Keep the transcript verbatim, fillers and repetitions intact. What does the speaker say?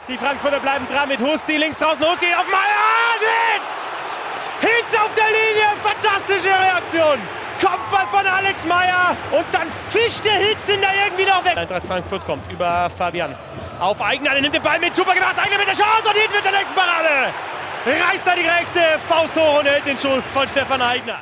Die Frankfurter bleiben dran mit Husti links draußen. Husti auf Meier. Hitz! Hitz auf der Linie. Fantastische Reaktion. Kopfball von Alex Meier. Und dann fischt der Hitz den da irgendwie noch weg. Eintracht Frankfurt kommt über Fabian. Auf Eigener, nimmt den Ball mit. Super gemacht. Eigener mit der Chance. Und jetzt mit der nächsten Parade. Reißt da die rechte Faust hoch und hält den Schuss von Stefan Aigner.